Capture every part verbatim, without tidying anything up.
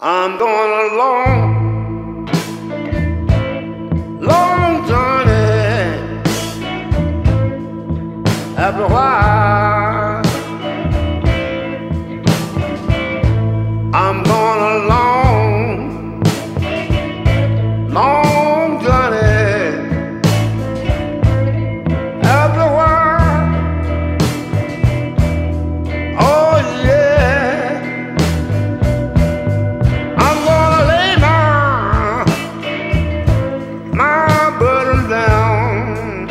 I'm going a long, long journey. After a while, I'm going a long, long journey. After a while, oh yeah, I'm gonna lay my, my burden down,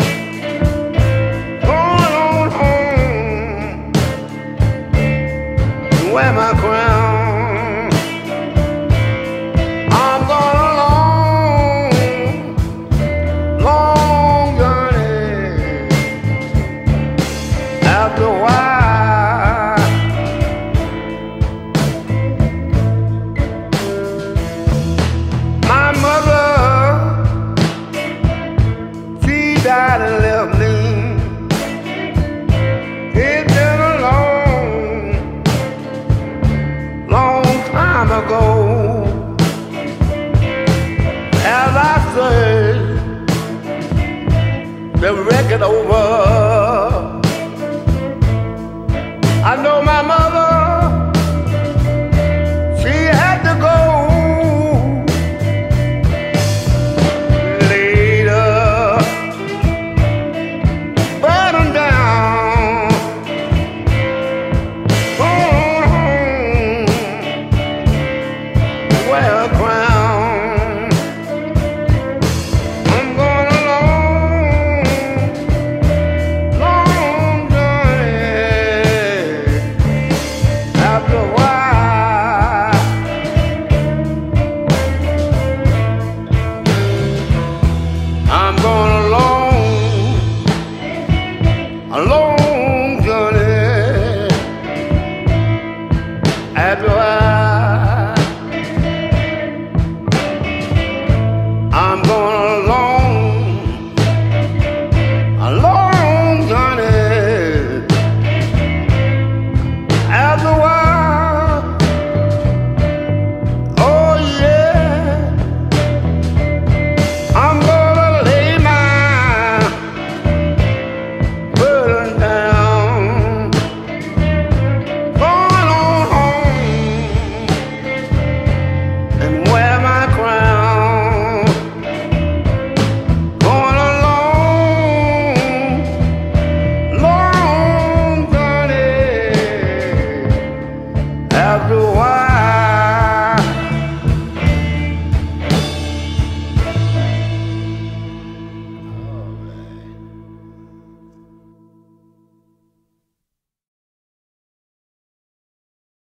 going on home to wear my crown. I'm going a long, long journey. After a while, my mother, she died and left me. It's been a long, long time ago. As I say, the record over. I know my mother.